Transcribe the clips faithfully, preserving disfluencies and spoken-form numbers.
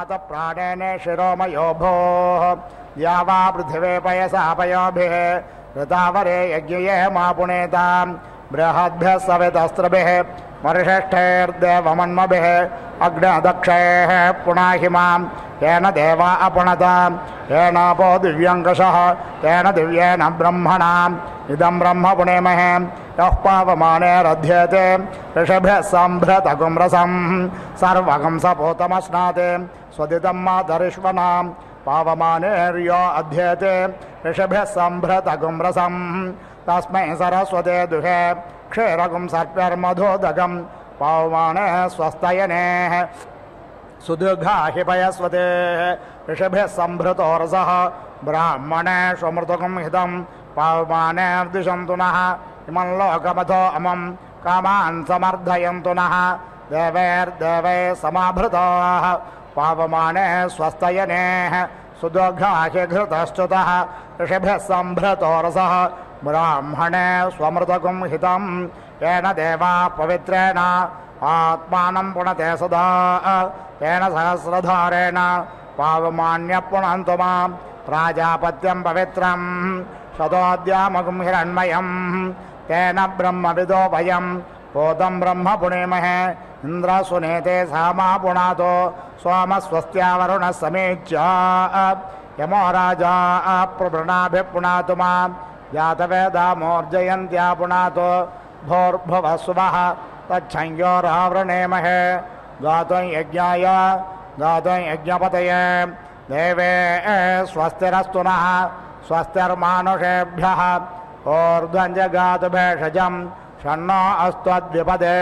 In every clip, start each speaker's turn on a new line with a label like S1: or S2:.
S1: तस्मात् प्राणेन शिरोमयो भोः या वा पृथिवे पयसा पयोभिः ऋतावरे यज्ञये मा पुनेताम् बृहद्भ्यः सवितस्त्रभिः मरुषष्ठैर्देवमन्मभिः अग्नदक्षैः पुनाहिमां येन देवा अपुणतां येनापो दिव्यङ्कषः तेन दिव्येन ब्रह्मणाम् इदं ब्रह्म पुणेमहे यः पावमानेरध्येते ऋषिभ्यः सम्भृतगुं रसं सर्वगं सपोतमस्नाते स्वदितं मातरिष्वणां पावमानेर्यो अध्येते ऋषिभ्यः सम्भृतगुं रसं तस्मै सरस्वते दुहे क्षीरगुं सर्प्यर्मधोदगं पावमाने स्वस्तयनेः सुदीर्घाहि पयस्वते ऋषिभ्यः सम्भृतो रसः ब्राह्मणेषु मृतगुं हितं पावमानेर्दिशन्तु नः इमं लोकमथो अमं कामान् समर्धयन्तु नः देवैर्देवैः समाभृताः पावमाने स्वस्तयनेः सुदीर्घाहि घृतश्च्युतः ऋषिभ्यः सम्भृतो रसः ब्राह्मणे स्वमृतगुं हितं येन देवा पवित्रेण आत्मानं पुनते सदा तेन सहस्रधारेण पावमान्यः पुनन्तु मां प्राजापत्यं पवित्रं शतोऽद्यामगुं हिरण्मयं तेन ब्रह्मविदो वयं पोतं ब्रह्म पुणेमहे इन्द्रसुनेते सामा पुनातो सोमस्वस्त्या वरुणः समीच्य यमो राजा प्रवृणाभिः पुनातु मां जातवेदा मोर्जयन्त्या पुनातो भोर्भुवस्वः तच्छंयोरावृणेमहे गातुं यज्ञाय गातुं यज्ञपतये देवे स्वस्तिरस्तु नः स्वस्तिर्मानुषेभ्यः ऊर्ध्वञ्जगातु भेषजं षण्णो अस्त्वद्विपदे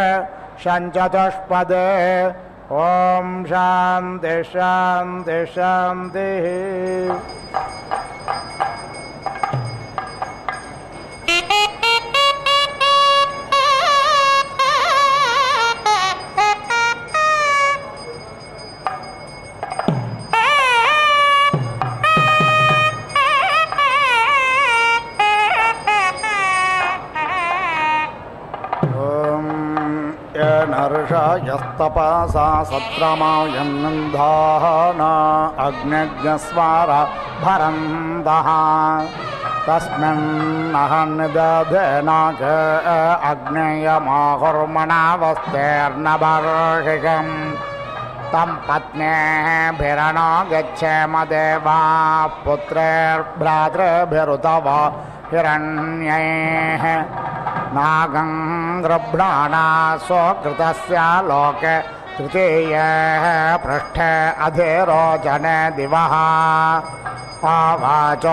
S1: षञ्चतुष्पदे ॐ शान्ति शान्ति शान्तिः यस्तपसा सत्रमायन्नन्धाना अग्निज्ञस्वार भरन्दः तस्मिन्नहन्निदधेनाक अग्नेयमाहुर्मणावस्तेर्नभर्षिकम् तं पत्न्यभिरणो गच्छेम देवा पुत्रैर्भ्रातृभिरुतव हिरण्यैः नागं गृभ्णाना स्वकृतस्य लोके तृतीयः पृष्ठे अधिरोचने दिवः आवाचो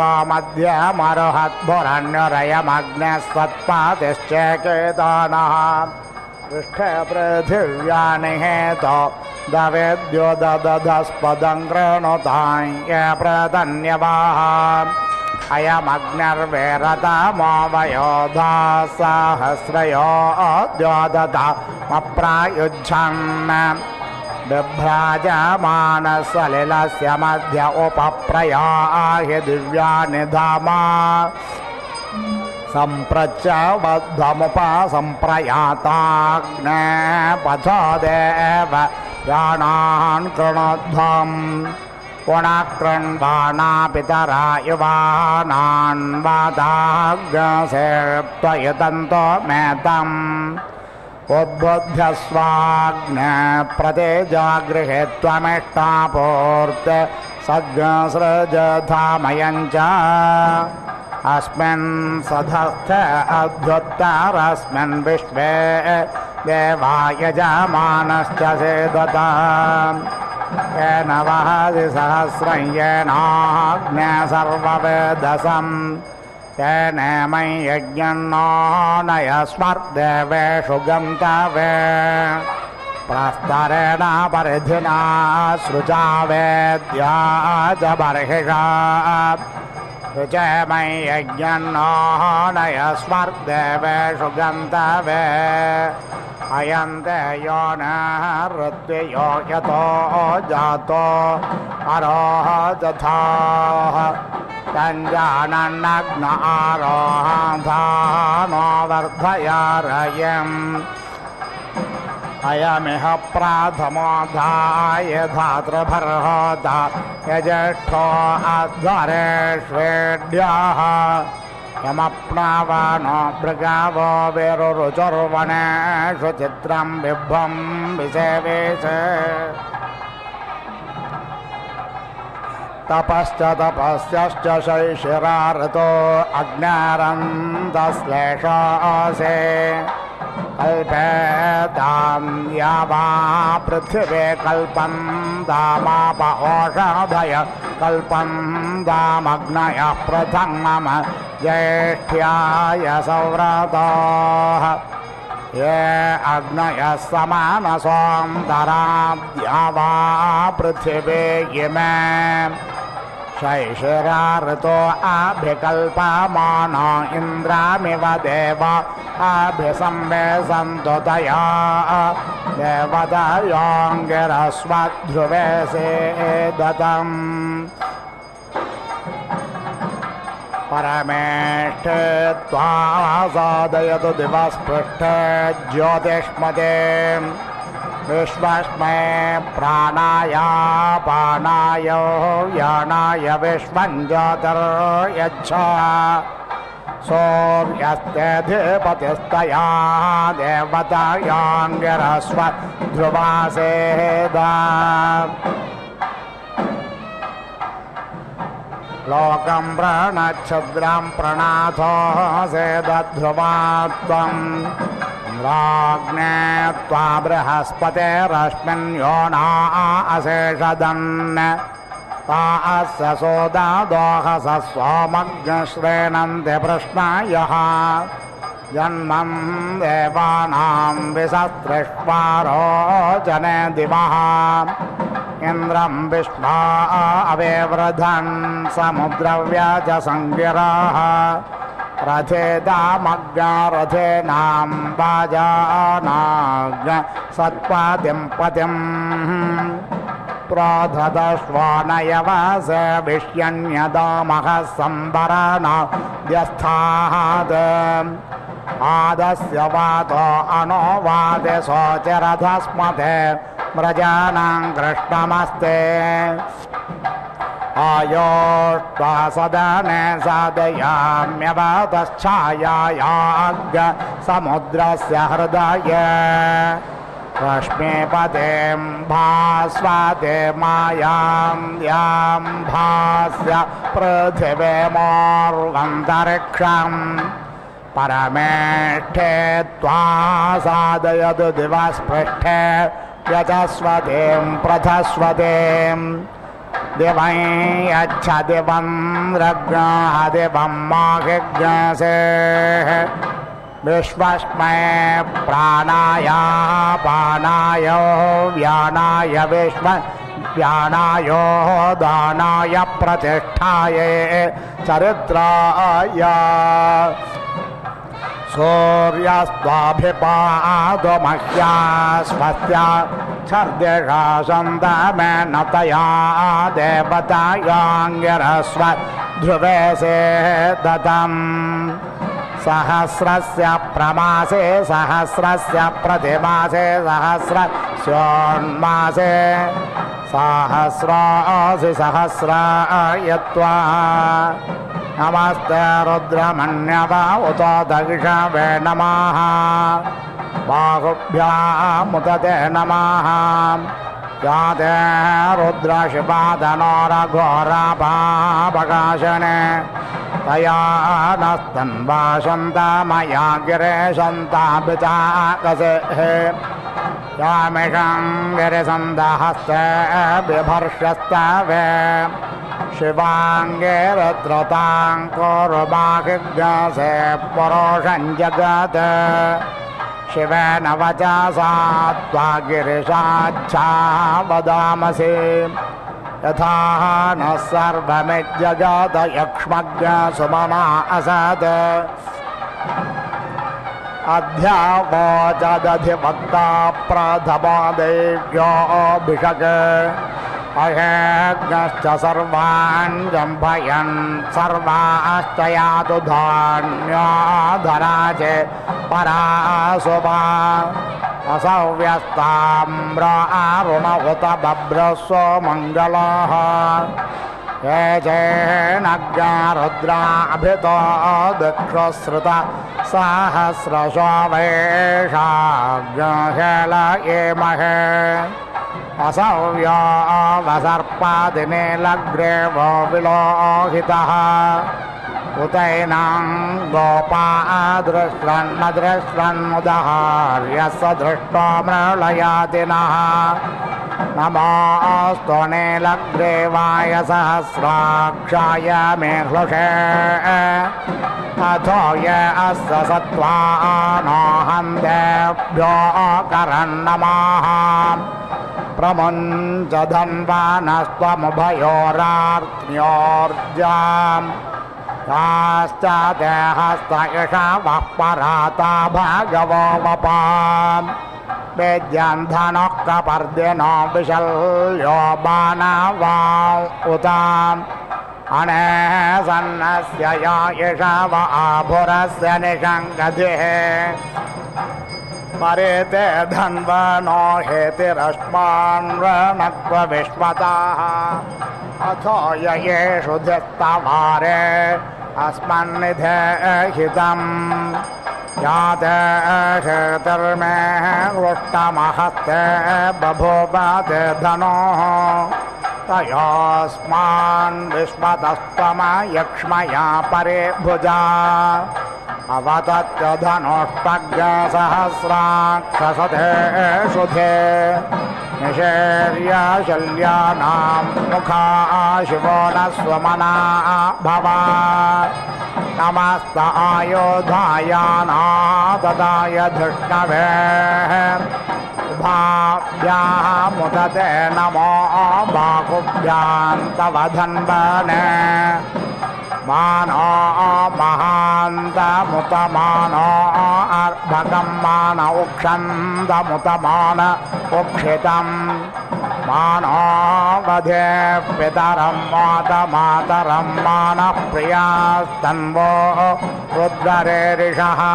S1: मध्यमरुहद्भुरण्यरयमग्ने स्वत्पातिश्चेकेतानः पृष्ठे पृथिव्यानिहेतो दवेद्यो ददधस्पदं कृणुतां ये प्रतन्यवाः अयमग्निर्वेरतमो वयोधा सहस्रयो द्योदतमप्रायुज्यन् बिभ्राजमानसलिलस्य मध्य उपप्रयाहि दिव्यानि धामा सम्प्रच्य बद्धमुपसम्प्रयाताग्ने पथो देव यानान् कृणोध्वम् पुनः कृण्वाणा पितरा युवानान् वादाग्रसेत्वयुतन्तो मेतम् उद्बुध्यस्वाग्ने प्रतेजागृहे त्वमिष्टापूर्ते सद्गसृजधामयञ्च अस्मिन् सधस्थ अध्युत्तरस्मिन् विश्वे देवायजमानश्च सेदता येन वहति सहस्रं येनाग्ने सर्ववेदसं तेनेमै यज्ञन्नो नय स्मर्देवेषु गन्तवे प्रस्तरेण परिधिना सृजा वेद्या च बर्हिषा ऋचेमै यज्ञन्नो नय स्मर्देवेषु गन्तवे अयन्ते यो न ऋत्वियो यतो जातो अरोह जथाः तञ्जानन्नग्न आरोहाधानो वर्धयारयम् अयमिह प्राथमोऽध्याय धातृभर्होता यज्येष्ठो अध्वरेष्वेड्याः यमप्नावानो मृगावो वेरुरुचुर्वनेषु चित्रं बिभ्वं विसेवेशे तपश्च तपस्यश्च शैशिरार्तो अग्नारन्दश्लेषासे कल्पेतां यावा पृथिवे कल्पन्तामाप ओषधय कल्पन्तामग्नयः प्रथमम ज्येष्ठ्याय सौव्रताः ये अग्नयः समानसोऽन्तराद्या वा पृथिवे इमे शैशिरार्तो अभिकल्पमानो इन्द्रामिव देव अभिसंवेशन्तु तया देवतायोऽङ्गिरस्वध्रुवे सेदतम् परमेष्ठे त्वा साधयतु दिवस्पृष्ठे ज्योतिष्मते विश्वस्मै प्राणाय पानाय यानाय विश्वं ज्योतिर्यच्छ सूर्यस्ते धिपतिस्तया देवतायाङ्गिरस्वध्रुवा सेदा लोकं प्रणच्छद्रं प्रणाथो सेदध्रुवात्वम् इन्द्राग्ने त्वा बृहस्पतिरश्मिन् योना अशेषदन् ता अस्य सोदादोहस सोमग्नश्रेणन्ति पृष्णायः जन्मं देवानां विसस्त्रिष्वारो जने दिवः इन्द्रं विश्वा अवेवृधन् समुद्रव्याज संगिराः रथेदामग्रथेनां वाजानाग् सत्पतिं पतिम् प्रोधदश्वानयवस विष्यन्यदामः संवरणव्यस्थाद् आदस्य वातो अनो वादे शोचरथस्मते व्रजानां कृष्णमस्ते आयोष्टा सदने साधयाम्यवतश्छायायाग् समुद्रस्य हृदय रश्मिपतिं भास्वते मायां यां भास्य पृथिवीमोर्वन्तरिक्षम् परमेष्ठे त्वा साधयतु दिवस्पृष्ठे यजस्वतीं प्रथस्वतीं दिवं यच्छ दिवं रग्नः दिवं माहिज्ञसेः विश्वस्मै प्राणाय पानाय व्यानाय विश्व व्यानाय दानाय प्रतिष्ठाय चरित्राय सूर्यस्त्वाभिपादो मह्या स्वस्या छर्दिषा सन्तमेन तया देवतायाङ्गिरस्व ध्रुवे सेदतम् सहस्रस्य प्रमासे सहस्रस्य प्रतिमासे सहस्रस्योन्मासे सहस्रासि सहस्रायत्वा नमस्ते रुद्रमन्यव उत दक्षवे नमः बाहुभ्यामुत ते नमः याते रुद्रशिवादनोरघोराभावकाशने तया नस्तन्वासन्ता मया गिरेशन्ताभिचाकसेः यामिषं गिरिसन्दहस्ते बिभर्षस्तवे शिवाङ्गे रत्रतां कुर्वाहिज्ञसे पुरुषं जगत् शिवेन वचसा त्वा गिरिशाच्छा वदामसि यथा नः सर्वमिज्जगत यक्ष्मज्ञ सुमना असत् अध्यावोचदधिभक्ता प्रथमो देव्योऽभिषक् अहेज्ञश्च सर्वान् जम्भयन् सर्वाश्च यातु धान्योधरा च परासुभा असव्यस्ताम्र अरुण उत बभ्रस्व मङ्गलः ये चेनज्ञा रुद्राभितो दक्षश्रुत सहस्रशो वैशाग्यहेलयेमहे असव्यो वसर्पादिनीलग्रे वो विलोहितः उतैनां गोपा दृष्टन्न दृष्टन्मुदहार्यस्य दृष्टो मृळयाति नः नमोऽस्तु नीलग्रीवाय सहस्राक्षाय मे हृषे अथो ये अस्य सत्त्वानो हन्तेभ्यो करन्नमः प्रमुञ्च धन्वानस्त्वमुभयोरार्त्न्योर्जाम् याश्च ते हस्त इषवः पराता भगवो वपाम् वेद्यं धनुः कपर्दिनो विशल्यो बाणवां उताम् अनेसन्नस्य या इषव आभुरस्य निषङ्गतिः परेते धन्वनो हेतिरस्मान् रणक्व विश्वताः अथो येषु धिस्तवारे अस्मन्निधेहितम् याते हेतिर्मे वृष्टमहस्ते बभूवते धनोः तयोस्मान् विश्वतस्त्वमयक्ष्मया परे भुजा अवतत्य धनुष्टग्सहस्राक्षसते शुधे निषेर्य शल्यानां मुखा शिवो न स्वमना भवा नमस्त आयुधायानाददाय धृष्णवे उभाभ्याः मुदते नमो बाहुभ्यां तव धन्वने मानो महान्तमुतमानो अर्भकं मान उक्षन्तमुतमान उक्षितं मानो वधे पितरं मातमातरं मानः प्रियास्तन्वो रुद्ररेरिषः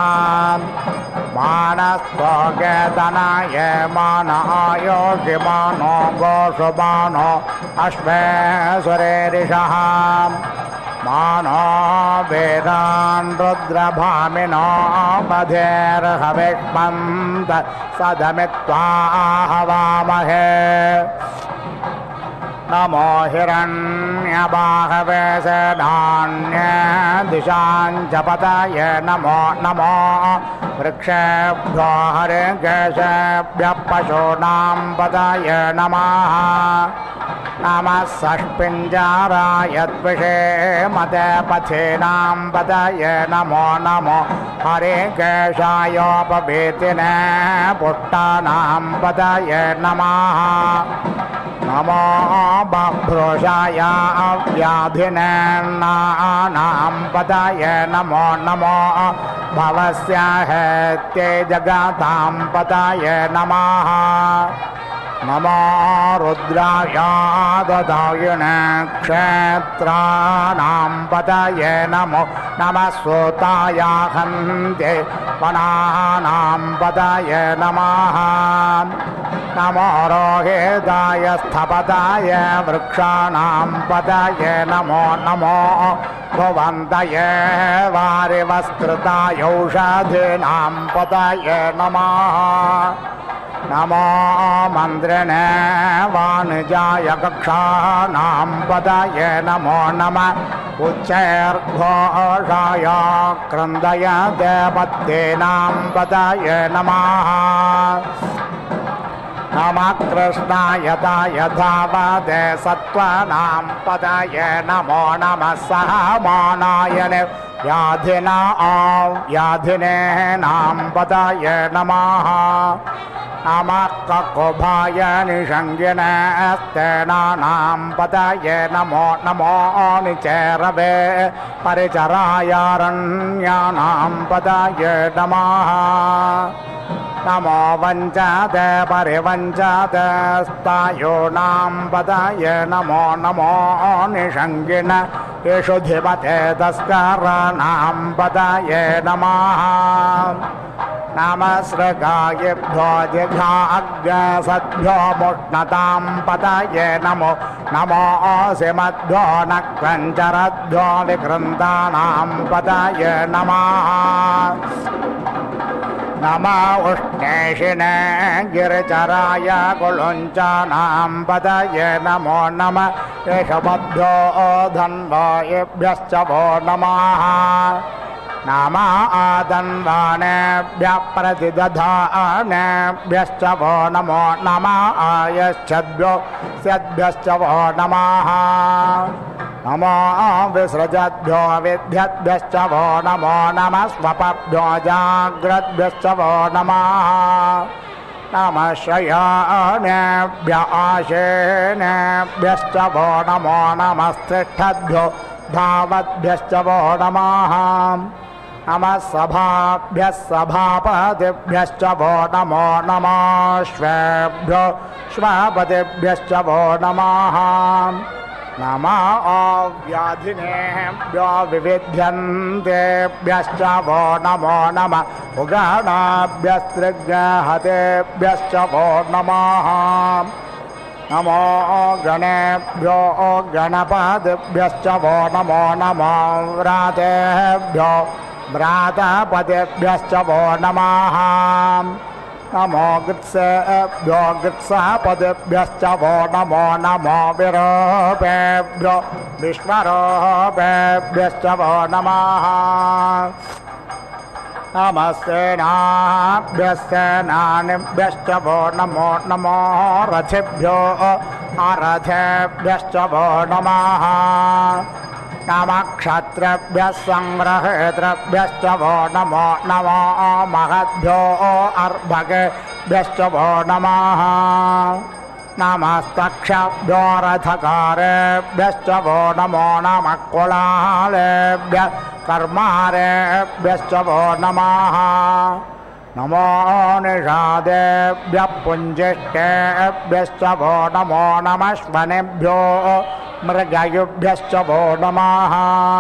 S1: मानस्तोकेतनाय मान आयोषिमानो गोषुमानो अश्वेश्वरेरिषः मानो वेदान् रुद्रभामिनो बधेर्हविष्मन्त सदमित्वा हवामहे नमो हिरण्यबाहवे सेनान्ये दिशाञ्च पतये नमो नमो वृक्षेभ्यो हरिकेशेभ्यः पशूनां पतये नमः नमः षष्पिञ्जराय द्विषे मते पथीनां पतये नमो नमो हरिकेशायोपवीतिने पुष्टानां पतये नमः नमो बभ्रुषाय अव्याधिने नानां पतये नमो नमो भवस्य हेत्ये जगतां पतये नमः नमो रुद्राय ददायिने क्षेत्राणां पतये नमो नमः सूताय हन्ते वनानां पतये नमः नमो रोहिताय स्थपताय वृक्षाणां पतये नमो नमो भुवन्तये वारिवस्कृताय औषधीनां पतये नमः नमो मन्त्रिणे वाणिजाय कक्षाणां पतये नमो नमः उच्चैर्घोषाय क्रन्दय देवतेनां पतये नमः नमः कृष्णाय यथावदे सत्त्वानां पतये नमो नमः सहमानाय व्याधिना व्याधिने नां पतये नमः नमः ककुभाय निषङ्गिने स्तेनानां पतये नमो नमो निचेरवे परिचरायारण्यानां पतये नमः नमो वञ्चाते परिवञ्चाते स्थायूनां पदाय नमो नमो निषङ्गिन येषु धिपते तस्कराणां पदाय नमः नमस्रगायेभ्यो जिघ्राग्रसद्भ्यो मुष्णतां पदाय नमो नमो सिमद्भ्यो नक्रञ्चरद्भ्यो विकृन्तानां पदाय नमः नमो उष्णेशिने गिरिचराय कुलुञ्चानां पदाय नमो नमः केशवभ्यो धन्वायेभ्यश्च वो नमः नमः आदन्वानेभ्यः प्रतिदधानेभ्यश्च वो नमो नमः आयश्चद्भ्यो स्यद्भ्यश्च वो नमः नमो विसृजद्भ्यो विद्यद्भ्यश्च वो नमो नमः स्वपभ्यो जाग्रद्भ्यश्च वो नमः नमः शयनेभ्य आशेनेभ्यश्च वो नमो नमस्तिष्ठद्भ्यो धावद्भ्यश्च वो नमः नमः सभाभ्यः सभापतिभ्यश्च वो नमो नमः श्वेभ्यो श्वापतिभ्यश्च वो नमः नमः व्याधिनेभ्यो विविध्यन्तेभ्यश्च वो नमो नमः उगानाभ्यस्त्रिग्रहतेभ्यश्च वो नमः नमो गणेभ्यो गणपतिभ्यश्च वो नमो नमः व्रातेभ्यो व्रातपतिभ्यश्च वो नमः नमो गृत्सेभ्यो गृत्सपतिभ्यश्च वो नमो नमो विरूपेभ्यो विश्वरूपेभ्यश्च वो नमः नमस्तेनाभ्यस्तेनानिभ्यश्च वो नमो नमो रथिभ्यो अरथेभ्यश्च वो नमः नमः क्षत्रेभ्यः संग्रहेतृभ्यश्च वो नमो नमो महद्भ्यो अर्भकेभ्यश्च वो नमः नमस्तक्षभ्यो रथकारेभ्यश्च वो नमो नमः कुलालेभ्यः कर्मारेभ्यश्च वो नमः नमो निषादेभ्यः पुञ्जिष्टेभ्यश्च वो नमो नमः श्वनेभ्यो मृगयुभ्यश्च वो नमः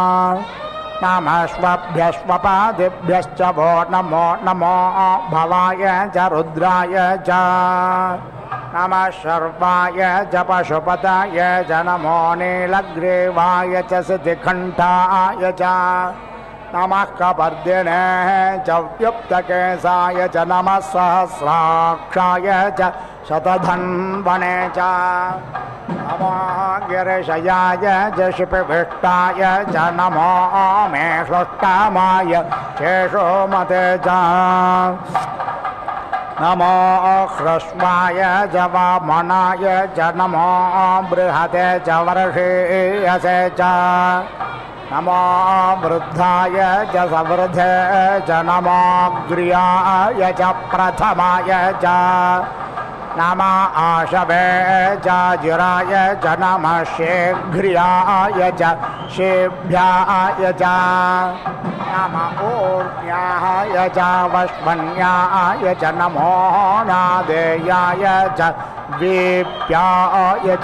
S1: नमस्वभ्यश्वपादिभ्यश्च वो नमो नमो भवाय च रुद्राय च नमः शर्वाय च पशुपताय च नमो नीलग्रीवाय च सिद्धिकण्ठाय च नमः कपर्दिने च व्युक्तकेशाय च नमः सहस्राक्षाय च शतधन्वने च नमो गिरिशयाय च शिपिविष्टाय च नमो मे षष्ठामाय शेषोमते च नमो ह्रस्वाय च वामनाय च नमो बृहते च वर्षीयसे च नमो वृद्धाय च सवृद्धे च नमो ग्रियाय च प्रथमाय च नमः आशवे च जिराय च नमः शीघ्रियाय च शेभ्याय च नमः ऊर्ध्याय च वश्वन्याय च नमो नादेयाय च दीप्याय च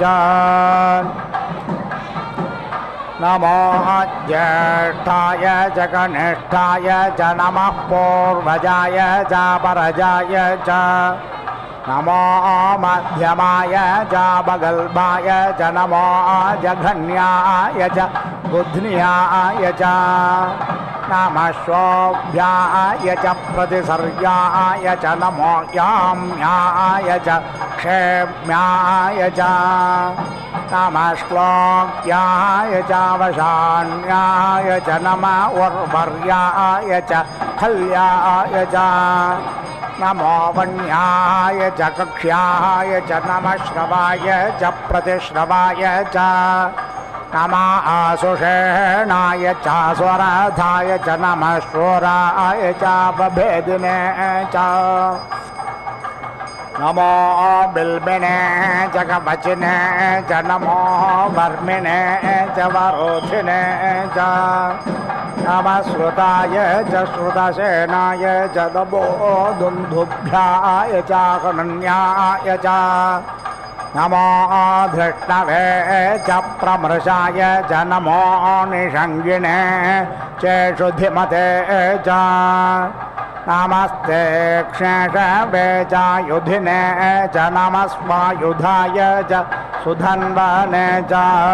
S1: नमो ज्येष्ठाय च कनिष्ठाय च नमः पूर्वजाय च परजाय च नमो मध्यमाय च बगल्भाय च नमो जघन्याय च बुध्न्याय च नमः शोभ्याय च प्रतिसर्याय च नमो याम्याय च क्षेम्याय च नमः श्लोक्याय च वशान्याय च नमः उर्वर्याय च खल्याय च नमो वन्याय च कक्ष्याय च नमः श्रवाय च प्रतिश्रवाय च नमः आसुषेणाय च स्वरथाय च नमः शूराय च बभेदिने च नमो बिल्बिने च कवचिने च नमो वर्मिणे च वरोधिने च नमस्रुताय च श्रुतसेनाय च नमो दुन्दुभ्याय च हनन्याय च नमो धृष्णवे च प्रमृषाय च नमो निषङ्गिणे चेषुधिमते च नमस्ते क्षेषवे च युधिने च नमस्वायुधाय च सुधन्वने च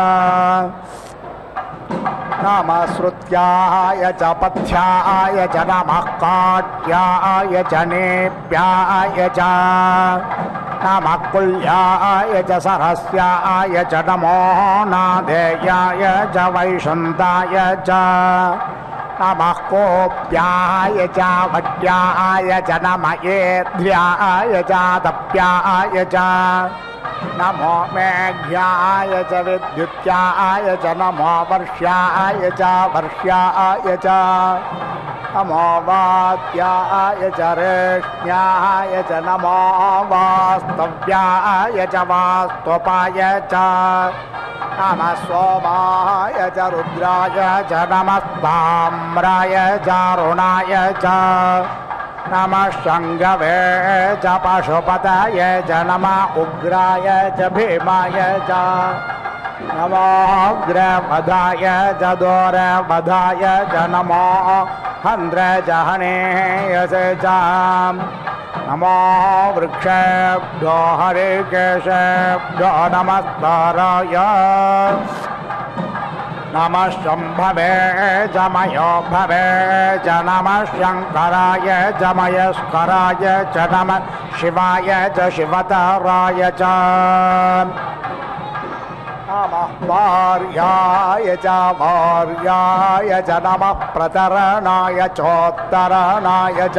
S1: नमस्रुत्याय च पथ्याय च नमः काट्याय च नेप्याय च नमः कुल्याय च सरस्याय च नमो नादेयाय च वैशन्ताय च नमः कोप्याय च वट्याय च नमः एध्याय च तप्याय च नमो मेघ्याय च विद्युत्याय च नमो वर्ष्याय च वर्ष्याय च नमो वात्याय च रेष्ण्याय च नमो वास्तव्याय च वास्तवाय च नमः सोमाय च रुद्राय च नमः ताम्राय च अरुणाय च नमः शङ्गवे च पशुपतये च नमः उग्राय च भीमाय च नमो अग्रवधाय च दोरवधाय च नमो हन्द्रजहनेयसे च नमो वृक्षेभ्यो हरिकेशेभ्यो नमस्काराय नमः शम्भवे च मयोभवे च नमः शङ्कराय च मयस्कराय च नमः शिवाय च शिवतराय च नमः वार्याय च वार्याय च नमः प्रतरणाय चोत्तरणाय च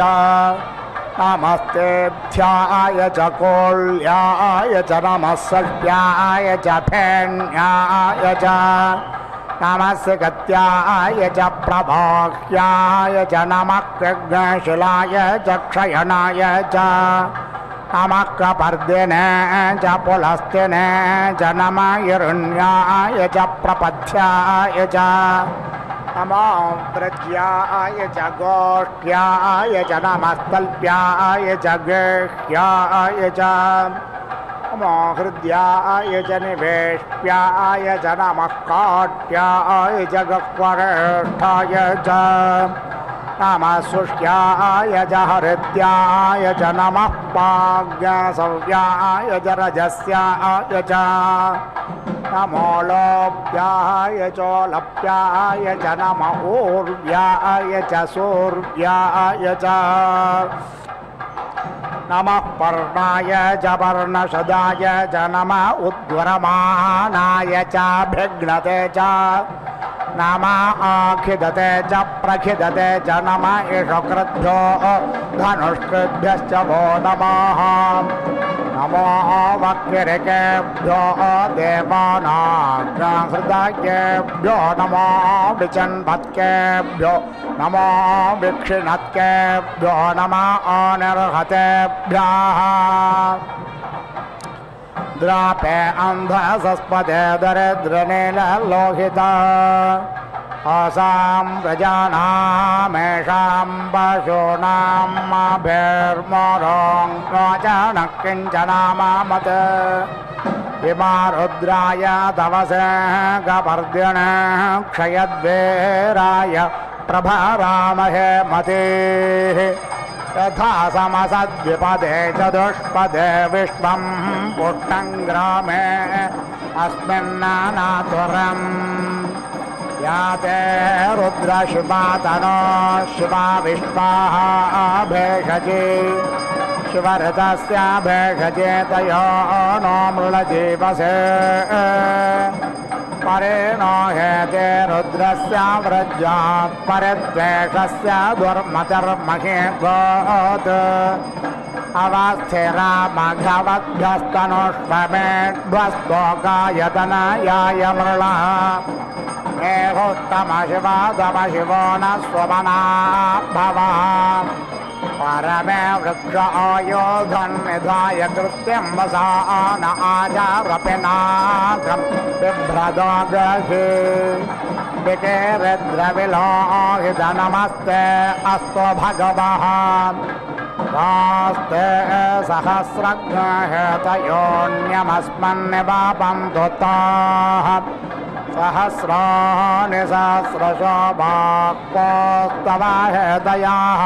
S1: नमस्तेभ्याय च कोल्याय च नमः सख्याय च फेन्याय च नमस्य गत्याय च प्रभाह्याय च नमः कृग्नशिलाय च क्षयणाय च नमः कपर्दिने च पुलस्तिने च नमः हिरण्याय च प्रपथ्याय च नमो व्रज्याय च गोष्ठ्याय च नमस्तल्प्याय च गेह्याय च नमो हृद्याय च निवेश्याय च नमः काट्याय च गह्वरेष्ठाय च नमः शुष्याय च हृद्याय च नमः पाज्ञसव्याय च रजस्याय च नमो लोप्याय चोलप्याय च नमः ऊर्व्याय च सूर्व्याय च नमः पर्णाय च पर्णशदाय च नमः उद्वरमानाय च भिघ्नते च नमः आखिदते च प्रखिदते च नमः ईशकृद्भ्यो धनुष्कृद्भ्यश्च वो नमः नमो वक्रिकेभ्यो देवानाग्रहृदयेभ्यो नमो विचन्भत्केभ्यो नमो विक्षिणत्केभ्यो नमः अनिर्हतेभ्यः द्रापे अन्धसस्पदे दरिद्रनीललोहिता आसां प्रजानामेषां पशूनाम् अभिर्मोरों रोचनः किञ्चनामामत् इमा रुद्राय तवसे गपर्दिने क्षयद्वेराय प्रभरामहे मतिः यथा समसद्विपदे चतुष्पदे विश्वं पुष्टं ग्रामे अस्मिन्नानातुरम् याते रुद्रशिवातनो शिवा विश्वाः भेषजे शिवरथस्य भेषजे तयो नो मृळजीवसे परे नो हेते रुद्रस्य व्रजात् परिद्वेषस्य दुर्मतिर्महे गोत् अवस्थिरा मघवद्भ्यस्तनुष्वमेध्वस्तोकायतनयाय मृळः एहोत्तमशिवा दमशिवो न स्वमना भवः परमे वृक्ष आयोधन्निधाय कृत्यं वसा न आचारपिनाकं बिभ्रदोगहि त्र्यम्बिके रुद्रविलोहित नमस्ते अस्तु भगवः स्वास्ते सहस्रग्रहेतयोन्यमस्मन्निवापन्तु ताः सहस्राणि सहस्रशो वाक्पोस्तव हेतयाः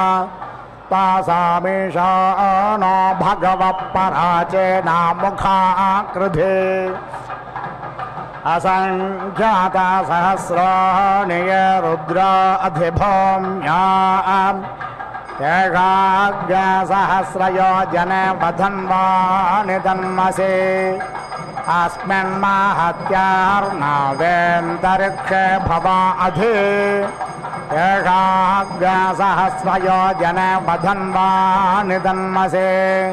S1: तासामीशानो भगवः पराचेना मुखाकृधे असङ्ख्याता सहस्राणि ये रुद्रा अधिभूम्याम् सहस्रयोजने वधन्वानि तन्मसि अस्मिन्माहत्यार्णवेन्तरिक्षे भवा अधि सहस्रयोजने वधन्वानि तन्मसि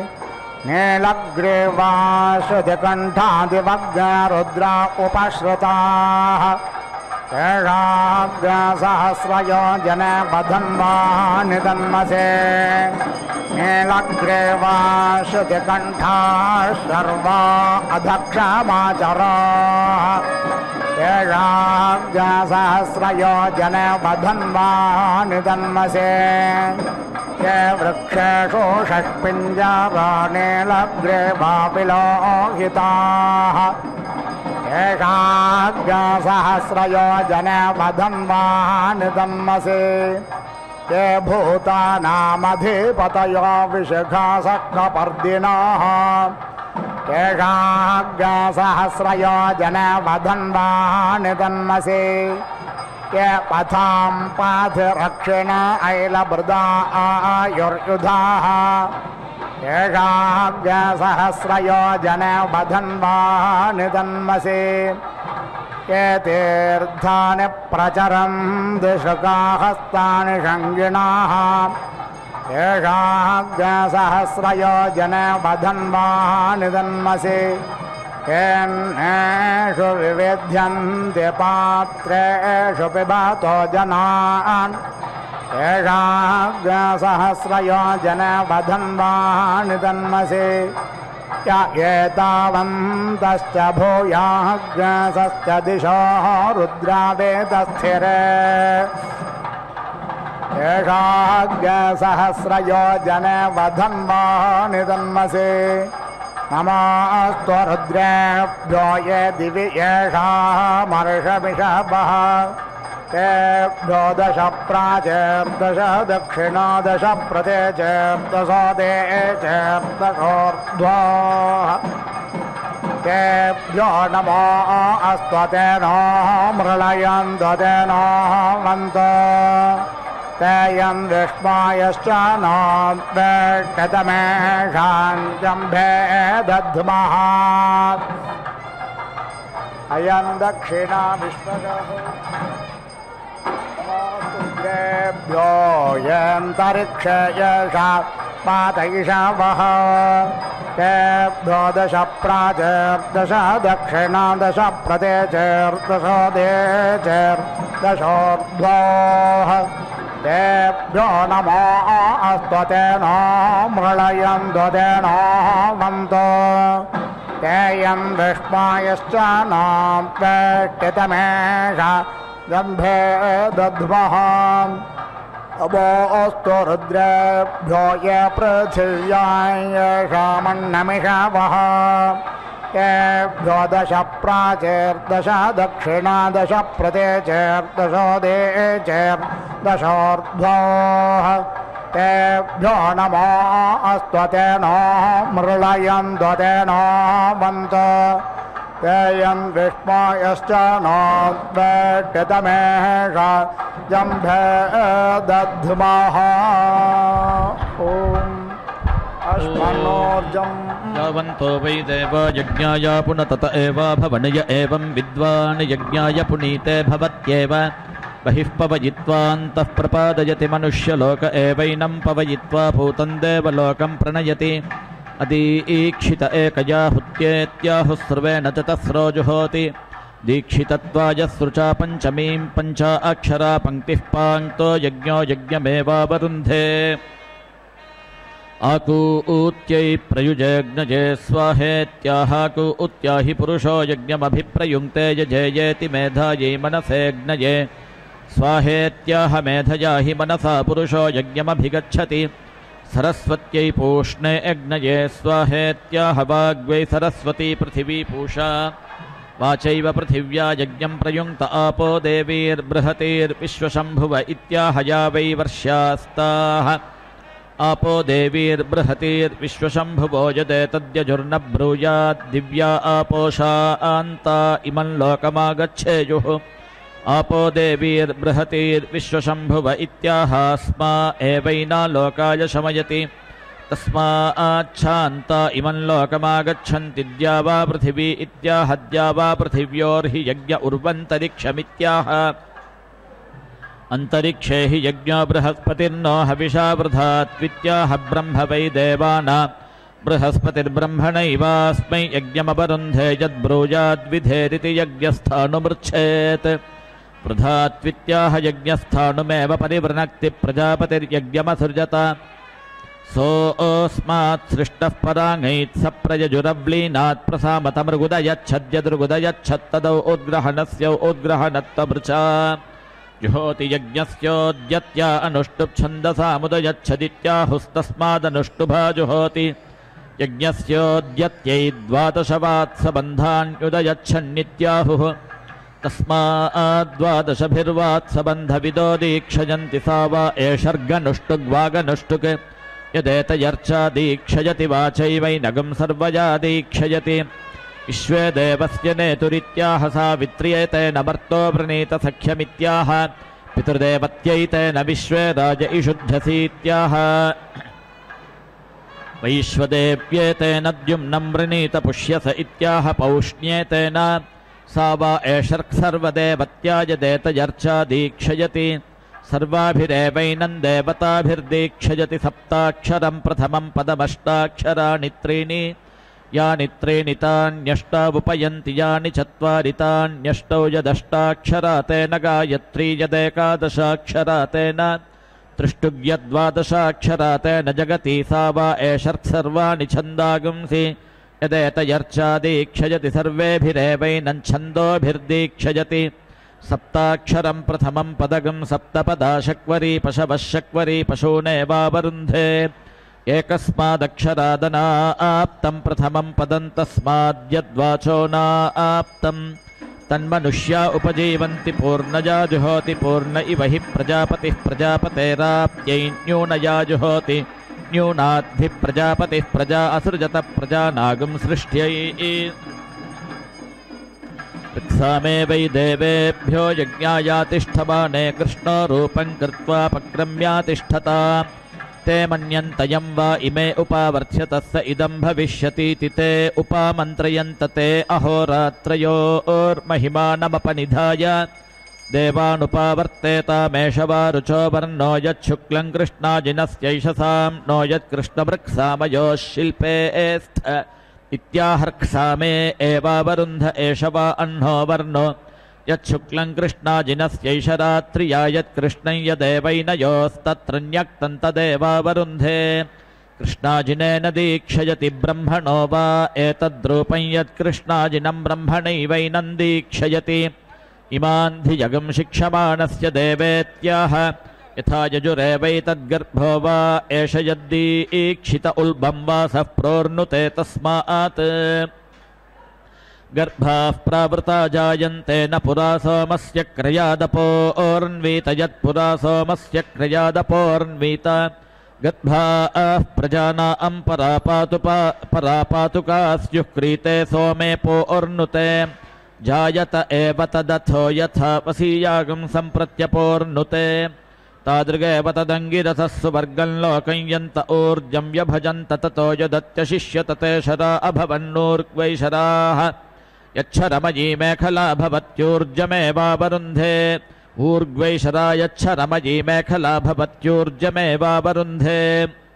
S1: नीलग्रीवाश्रुतिकण्ठादिवग्रुद्रा उपश्रुताः सहस्रयोजने वधन्वानि तन्मसे नीलग्रीवाश्रुतिकण्ठाः सर्वा अधक्षमाचराः सहस्रयोजने वधन्वानि तन्मसे ये वृक्षेषु षट्पिञ्जरा नीलग्रीवाविलोहिताः सहस्रयोजने वधन्वानि तन्मसि ये भूतानामधिपतयो विशिखासक्तपर्दिनः सहस्रयोजने वधन्वानि तन्मसि ये पथां पाथिरक्षिण ऐलभृदा आयुर्युधाः सहस्रयोजने वधन्वानि तन्मसि ये तीर्थानि प्रचरन्ति शुकाहस्तानि शङ्गिणाः सहस्रयोजने वधन्वानि तन्मसि येषु विविध्यन्ति पात्रेषु पिबतो जनान् सहस्रयोजने वधन्वानि तन्मसि एतावन्तश्च भूयाग्रसश्च दिशो रुद्रावेदस्थिरे सहस्रयोजने वधन्वानि तन्मसि नमोऽस्तु रुद्रेभ्यो ये दिवि येषामर्षमिषभः तेभ्यो दश प्राचेर्दश दक्षिणा दश प्रतेचेर्दशो देचेर्दशोर्ध्वः तेभ्यो नमो अस्तु तेनो मृळयन्तु तेनो वन्तो तेयं विष्मायश्च नो वेष्टतमेषाञ्जम्भे दध्मः अयं दक्षिणा विश्वगः भ्यो यन्तरिक्षे येषा पातैषवः तेभ्यो दश प्राचेर्दश दक्षिणा दश प्रतेचेर्दशो देचेर्दशोर्ध्वः तेभ्यो नमो अस्तु तेनो मृळयन्तु तेनो वन्तो तेयं विष्मायश्च नो वेष्टितमेषा जम्भे दध्मः अवोऽस्तु रुद्रेभ्यो ये पृथिव्यां येषामन्नमिषवः तेभ्यो दश प्राचेर्दश दक्षिणा दश प्रतेचेर्दशो देचेर्दशोर्ध्वः तेभ्यो नमो अस्तु तेनो मृळयन्तु तेनो वन्तो तेयं विष्मायश्च नो वेष्टितमेषा जम्भे दध्मः ॐ अश्मन्नोर्जम्
S2: यावन्तो वै देवा यज्ञाय पुनतत एव भवनय एवं विद्वान् यज्ञाय पुनीते भवत्येव बहिः पवयित्वान्तः प्रपादयति मनुष्यलोक एवैनं पवयित्वा भूतं देवलोकं प्रणयति अदीक्षित एकया हुत्येत्याहुः सर्वेण च तस्रो जुहोति दीक्षितत्वाय सृचा पञ्चमीं पञ्चा अक्षरा पङ्क्तिः पाङ्क्तो यज्ञो यज्ञमेवावरुन्धे आकूत्यै प्रयुजेग्नजे स्वाहेत्याहाकु उत्याहि पुरुषो यज्ञमभिप्रयुङ्क्ते यजेयेति मेधायै मनसेग्नये स्वाहेत्याह मेधया हि मनसा पुरुषो यज्ञमभिगच्छति सरस्वत्यै पूष्णे यज्ञये स्वाहेत्याह वाग्वै सरस्वती पृथिवी पूषा वाचैव पृथिव्या यज्ञं प्रयुङ्क्त आपो देवीर्बृहतीर्विश्वशम्भुव इत्याह या वै वर्ष्यास्ताः आपो देवीर्बृहतीर्विश्वशम्भुवो यदेतद्यजुर्न ब्रूयात् दिव्या आपोषा अन्ता इमं लोकमागच्छेयुः आपो देवीर्बृहतीर्विश्वशम्भुव इत्याहास्मा एवैना लोकाय शमयति तस्माच्छान्ता इमं लोकमागच्छन्ति द्यावा पृथिवी इत्याह द्यावा पृथिव्योर्हि यज्ञ उर्वन्तरिक्षमित्याह अंतरिक्षे हि यज्ञो बृहस्पतिर्नो हविषा वृधात्वित्याह ब्रह्म वै देवानां बृहस्पतिर्ब्रह्मणैवास्मै यज्ञमवरुन्धे यद्ब्रूयाद्विधेरिति यज्ञस्थानुमृच्छेत् वृधात्वित्याह यज्ञस्थानुमेव परिवृणक्ति प्रजापतिर्यज्ञमसृजत सोऽस्मात् सृष्टः पराङ्गैत् सप्रयजुरव्लीनात् प्रसामतमृगुदयच्छद्यदृगुदयच्छत्तदौ उद्ग्रहणस्य उद्ग्रहणत्वमृचा जुहोति यज्ञस्योद्यत्या अनुष्टुप्छन्दसामुदयच्छदित्याहुस्तस्मादनुष्टुभा जुहोति यज्ञस्योद्यत्यै द्वादशवात्सबन्धान्युदयच्छन्नित्याहुः तस्माद्वादशभिर्वात्सबन्धविदो दीक्षयन्ति सा वा एषर्गनुष्टुग्वागनुष्टुक् यदेतयर्चा दीक्षयति वाचैवैनगं सर्वया दीक्षयति विश्वे देवस्य नेतुरित्याह सावित्र्येतेन मर्तो वृणीतसख्यमित्याह पितृदेवत्यैतेन विश्वे राज इषुध्यसीत्याह वैश्वदेव्येतेन द्युम्नं वृणीतपुष्यस इत्याह पौष्ण्येतेन सा वा एषर्क्सर्वदेवत्या यदेतयर्चा दीक्षयति सर्वाभिरेवैनं देवताभिर्दीक्षयति सप्ताक्षरं प्रथमं पदमष्टाक्षराणि त्रीणि यानि त्रीणि तान्यष्टावुपयन्ति यानि चत्वारि तान्यष्टौ यदष्टाक्षरा तेन गायत्री यदेकादशाक्षरा तेन त्रिष्टुग्यद्वादशाक्षरा तेन जगति सा वा एषर्क्सर्वाणि छन्दागुंसि यदेतयर्चा दीक्षयति सर्वेभिरेवैनं छन्दोभिर्दीक्षयति सप्ताक्षरं प्रथमं पदगं सप्तपदा शक्वरी पशवः शक्वरी पशूनेवावरुन्धे एकस्मादक्षरादना आप्तं प्रथमं पदं तस्माद्यद्वाचो ना आप्तं तन्मनुष्या उपजीवन्ति पूर्णया जुहोति पूर्ण इव हि प्रजापतिः प्रजापतेराप्त्यै न्यूनया जुहोति न्यूनाद्भिः प्रजापतिः प्रजा असृजत प्रजानागं सृष्ट्यै ऋक्सामे वै देवेभ्यो यज्ञायातिष्ठमाने कृष्णो रूपं कृत्वा पक्रम्यातिष्ठता ते मन्यन्तयं वा इमे उपावर्त्यतस्स इदं भविष्यतीति ते उपामन्त्रयन्त ते अहोरात्रयोर्महिमानमपनिधाय देवानुपावर्तेतामेष वा रुचो वर्णो यच्छुक्लं कृष्णाजिनस्यैषसां नो यत्कृष्णवृक्सामयोः शिल्पेऽस्थ इत्याहर्क्सामे एवावरुन्ध एष वा अह्नो वर्णो यच्छुक्लं कृष्णाजिनस्यैष रात्र्या यत्कृष्णं यदेवैनयोस्तत्र तदेवावरुन्धे कृष्णाजिनेन दीक्षयति ब्रह्मणो वा एतद्रूपं यत्कृष्णाजिनं ब्रह्मणैवैनं दीक्षयति इमान् धियगं शिक्षमाणस्य देवेत्याह यथा यजुरेवैतद्गर्भो वा एष यद्दीक्षित उल्बं वा सः प्रोर्नुते तस्मात् गर्भाः प्रावृता जायन्ते न पुरा सोमस्य क्रयादपोऽर्न्वीत यत्पुरा सोमस्य क्रयादपोऽर्न्वीत गर्भाः प्रजानां परापातु परापातुकाः स्युः क्रीते सोमे पोऽर्नुते जायत एव तदथो यथा वसीयागं सम्प्रत्यपोर्नुते तादृगेव तदङ्गिरसः सुवर्गं लोकं यन्त ऊर्जं व्यभजन्त ततो यदत्यशिष्यत ते शरा अभवन्नूर्ग्वैशराः यच्छरमयी मेखला भवत्यूर्जमेवावरुन्धे ऊर्ग्वैशरा यच्छरमयी मेखला भवत्यूर्जमेवावरुन्धे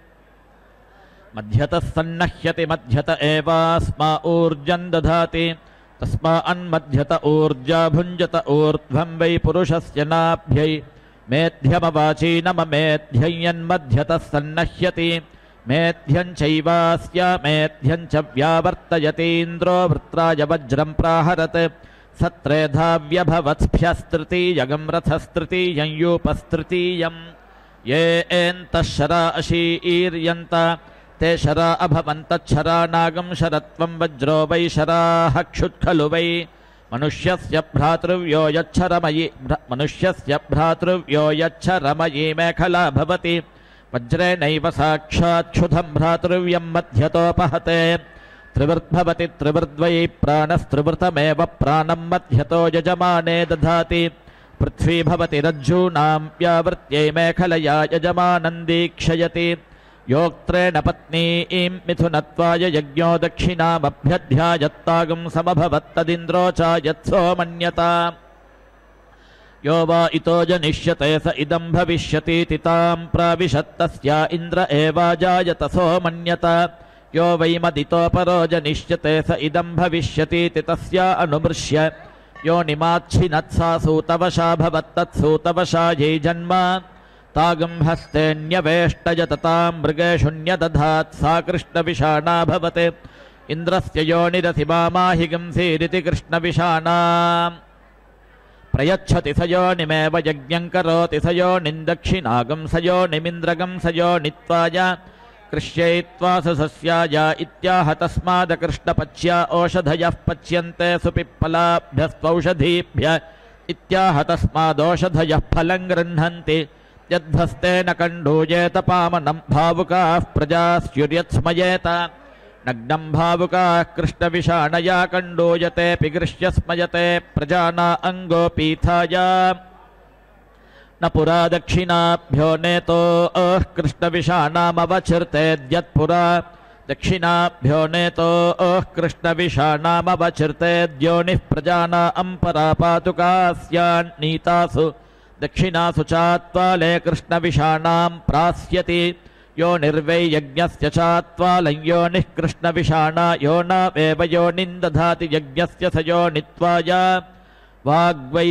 S2: मध्यतः सन्नह्यति मध्यत एवास्मा ऊर्जं दधाति तस्मा अन्मध्यत ऊर्जा भुञ्जत ऊर्ध्वं वै पुरुषस्य नाभ्यै मेध्यमवाची नम मेध्यं यन्मध्यतः सन्नह्यति मेध्यं चैवास्य मेध्यं च व्यावर्तयतीन्द्रो वृत्राय वज्रं प्राहरत् सत्रेधाव्यभवत्स्भ्यस्तृतीयगं रथस्तृतीयं यूपस्तृतीयं ये एन्तः शरा अशीर्यन्त ते शरा अभवन्तच्छरा नागं शरत्वं वज्रो वै शराः क्षुत्खलु वै मनुष्यस्य भ्रातृव्यो यच्छरमयि मनुष्यस्य भ्रातृव्यो यच्छरमयी मेखला भवति वज्रेणैव साक्षात् क्षुधं भ्रातृव्यं मध्यतोपहते त्रिवृद्भवति त्रिवृद्वै प्राणस्त्रिवृतमेव प्राणं मध्यतो यजमाने दधाति पृथ्वी भवति रज्जूनां व्यावृत्यै मेखलया यजमानं दीक्षयति योक्त्रेण पत्नीं मिथुनत्वाय यज्ञो दक्षिणामभ्यध्यायत्तागं समभवत्तदिन्द्रो चायत्सो मन्यता यो वा इतो जनिष्यते स इदं भविष्यतीति तां प्राविशत्तस्या इन्द्र एवाजायतसो मन्यता यो वै मदितोपरो जनिष्यते स इदं भविष्यतीति तस्या अनुमृश्य यो निमाच्छिनत्सा सूतवशा भवत्तत्सूतवशायै जन्म तागं हस्तेऽन्यवेष्टयततां मृगेषुण्यदधात् सा कृष्णविषाणा भवते इन्द्रस्य योनिरसिमामाहिगंसीरिति कृष्णविषाणा प्रयच्छति स योनिमेव यज्ञं करोति स योनिन्दक्षिणागं स योनिमिन्द्रगं स योनित्वाय कृष्यैत्वा स सस्याय इत्याह तस्मादकृष्णपच्या ओषधयः पच्यन्ते सुपिप्पलाभ्यस्त्वौषधीभ्य इत्याह तस्मादोषधयः फलं गृह्णन्ति यद्धस्तेन कण्डूयेत पामनं भावुकाः प्रजास्युर्यत्स्मयेत नग्नं भावुकाः कृष्णविषाणया कण्डूयतेऽपि गृह्य स्मयते प्रजाना अङ्गोपीथाय न पुरा दक्षिणाभ्यो नेतो अः कृष्णविषाणामवचिर्तेद्यत्पुरा दक्षिणाभ्यो नेतो अः कृष्णविषाणामवचिर्तेद्योनिः प्रजाना अम्परा पातुकास्यान्नीतासु दक्षिणासु चात्वाले कृष्णविषाणां प्रास्यति यो निर्वै यज्ञस्य चात्वालं योनिः कृष्णविषाणा यो नावेव योनिन्दधाति यज्ञस्य स योनित्वाय वाग्वै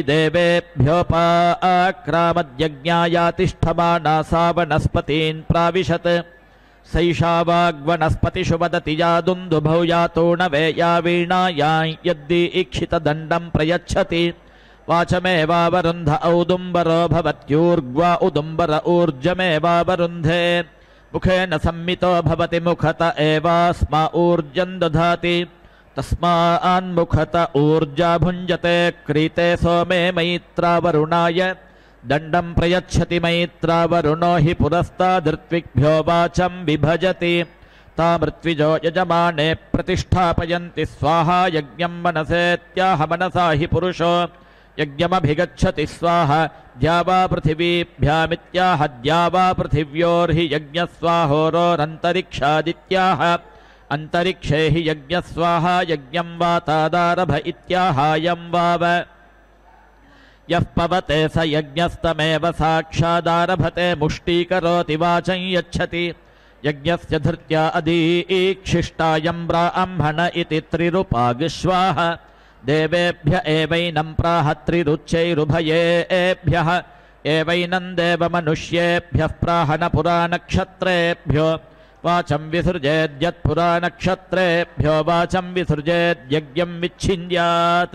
S2: देवेभ्योपाक्रामद्यज्ञायातिष्ठमाना सा वनस्पतीन् प्राविशत् सैषा वाग्वनस्पतिषु वदति या दुन्दुभौ या तूणवे या वीणा या यद्दीक्षितदण्डं प्रयच्छति वाचमेवावरुन्ध औदुम्बरो भवत्यूर्ग्वा उदुम्बर ऊर्जमेवावरुन्धे मुखेन सम्मितो भवति मुखत एवास्मा ऊर्जं दधाति तस्मान्मुखत ऊर्जा भुञ्जते क्रीते सोमे मैत्रावरुणाय दण्डं प्रयच्छति मैत्रावरुणो हि पुरस्तादृत्विग्भ्यो वाचं विभजति तामृत्विजो यजमाने प्रतिष्ठापयन्ति स्वाहा यज्ञं मनसेत्याह मनसा हि पुरुषो यज्ञमभिगच्छति स्वाहा द्यावा पृथिवीभ्यामित्याह द्यावा पृथिव्योर्हि यज्ञस्वाहोरोरन्तरिक्षादित्याह अंतरिक्षे हि यज्ञस्वाहा यज्ञं वातादारभ इत्याहायं वाव यः पवते स यज्ञस्तमेव साक्षादारभते मुष्टीकरोति वाचं यच्छति यज्ञस्य धृत्या अधीक्षिष्टायं ब्राह्मण इति त्रिरुपागिष्वाः देवेभ्य एवैनं प्राह त्रिरुच्चैरुभयेभ्यः एवैनं देवमनुष्येभ्यः प्राह न पुराणक्षत्रेभ्यो वाचं विसृजेद्यत्पुराणक्षत्रेभ्यो वाचं विसृजेद्यज्ञं विच्छिन्द्यात्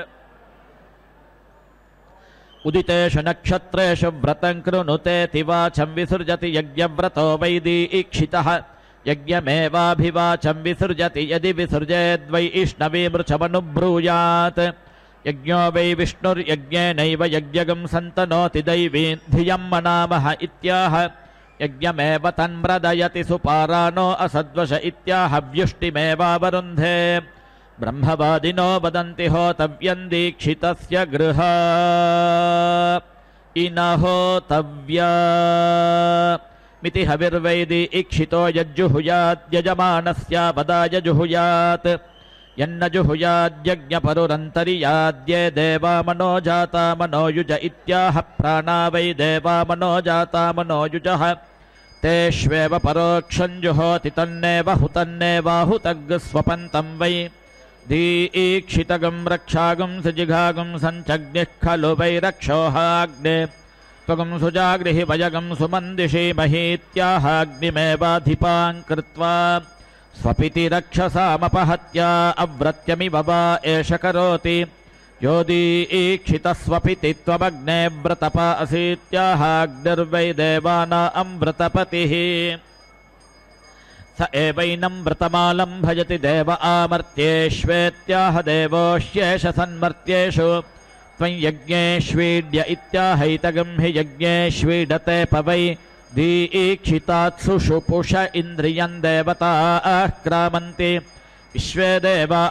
S2: उदितेषु नक्षत्रेषु व्रतं कृणुतेति वाचं विसृजति यज्ञव्रतो वैदीक्षितः यज्ञमेवाभिवाचं विसृजति यदि विसृजेद्वै इष्णवीमृचमनुब्रूयात् यज्ञो वै विष्णुर्यज्ञेनैव यज्ञगं सन्तनोति दैवीं धियं मनामः इत्याह यज्ञमेव तन्मृदयति सुपारानो असद्वश इत्याह व्युष्टिमेवावरुन्धे ब्रह्मवादिनो वदन्ति होतव्यं दीक्षितस्य गृह इनहोतव्या मिति हविर्वैदीक्षितो यज्जुहुयाद्यजमानस्यापदाय जुहुयात् यन्न जुहुयाद्यज्ञपरुरन्तरियाद्ये देवा मनोजाता मनोयुज इत्याह प्राणा वै देवा मनोजाता मनोयुजः तेष्वेव परोक्षं जुहोति तन्नेव हुतन्नेवाहुतग् स्वपन्तं वै दीक्षितगं रक्षागं सजिघागं सञ्चग्निः खलु वै रक्षोहाग्ने त्वगं सुजागृहि वयगं सुमन्दिषे महीत्याहाग्निमेवाधिपां कृत्वा स्वपिति रक्षसामपहत्या अव्रत्यमिव वा एष करोति योदीक्षितस्वपिति त्वमग्ने व्रतप असीत्याहाग्निर्वै देवानां व्रतपतिः स एवैनं व्रतमालं भजति देव आमर्त्येष्वेत्याह देवोऽह्येष सन्मर्त्येषु त्वं यज्ञेष्वीड्य इत्याहैतगं हि यज्ञेष्वीडते पवै दीक्षितात्सु पुष इन्द्रियं देवताः क्रामन्ति विश्वे देवा